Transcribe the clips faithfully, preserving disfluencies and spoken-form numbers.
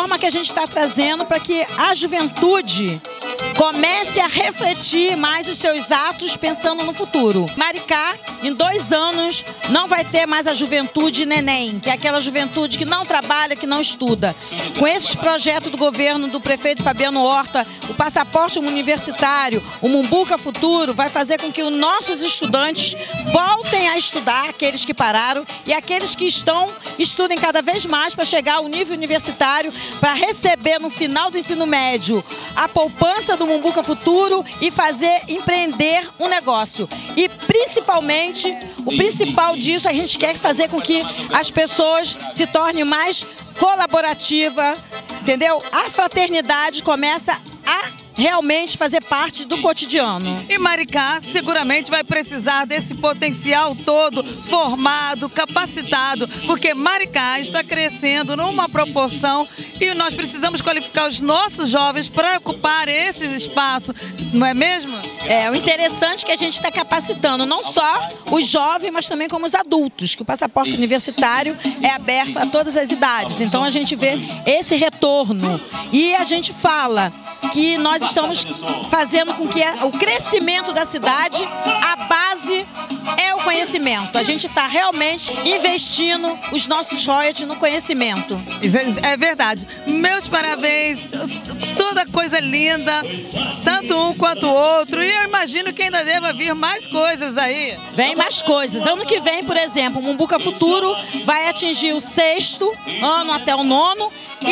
reforma que a gente está trazendo para que a juventude comece a refletir mais os seus atos pensando no futuro. Maricá, em dois anos, não vai ter mais a juventude neném, que é aquela juventude que não trabalha, que não estuda. Com esses projetos do governo do prefeito Fabiano Horta, o passaporte universitário, o Mumbuca Futuro, vai fazer com que os nossos estudantes voltem a estudar, aqueles que pararam, e aqueles que estão, estudem cada vez mais para chegar ao nível universitário, para receber no final do ensino médio a poupança do Mumbuca Futuro e fazer empreender um negócio. E principalmente, o principal disso, a gente quer fazer com que as pessoas se tornem mais colaborativas, entendeu? A fraternidade começa a realmente fazer parte do cotidiano. E Maricá seguramente vai precisar desse potencial todo formado, capacitado, porque Maricá está crescendo numa proporção e nós precisamos qualificar os nossos jovens para ocupar esse espaço, não é mesmo? É, o interessante é que a gente está capacitando não só os jovens, mas também como os adultos, que o passaporte universitário é aberto a todas as idades. Então a gente vê esse retorno e a gente fala que nós estamos fazendo com que o crescimento da cidade, a base é o conhecimento. A gente está realmente investindo os nossos royalties no conhecimento. Isso é verdade. Meus parabéns, toda coisa linda, tanto um quanto o outro. E eu imagino que ainda deva vir mais coisas aí. Vem mais coisas. Ano que vem, por exemplo, o Mumbuca Futuro vai atingir o sexto ano até o nono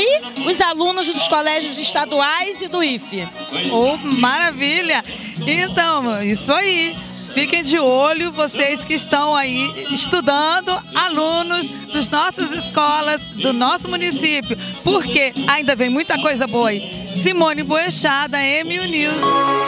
e os alunos dos colégios estaduais e do I F E. Oh, maravilha! Então, isso aí. Fiquem de olho, vocês que estão aí estudando, alunos das nossas escolas, do nosso município, porque ainda vem muita coisa boa aí. Simone Boechat, da M U News.